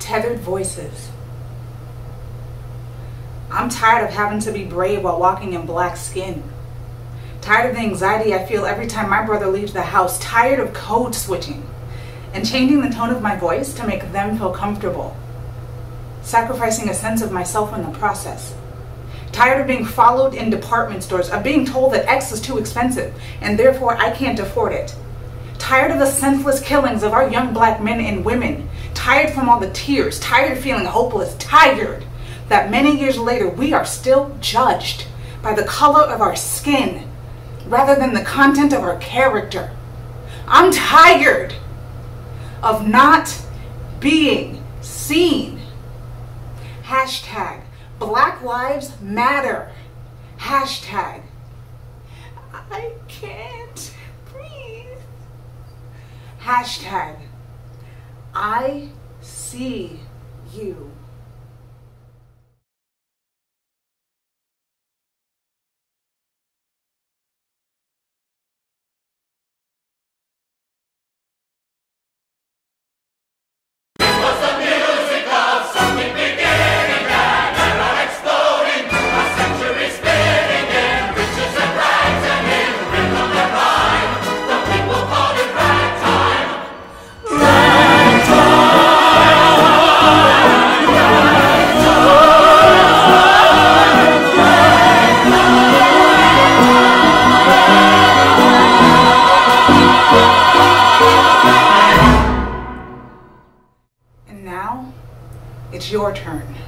tethered voices. I'm tired of having to be brave while walking in black skin. Tired of the anxiety I feel every time my brother leaves the house. Tired of code switching and changing the tone of my voice to make them feel comfortable. Sacrificing a sense of myself in the process. Tired of being followed in department stores, of being told that X is too expensive and therefore I can't afford it. Tired of the senseless killings of our young black men and women. Tired from all the tears, tired of feeling hopeless, tired that many years later we are still judged by the color of our skin rather than the content of our character. I'm tired of not being seen. Hashtag Black Lives Matter. Hashtag I can't breathe. Hashtag I see you. It's your turn.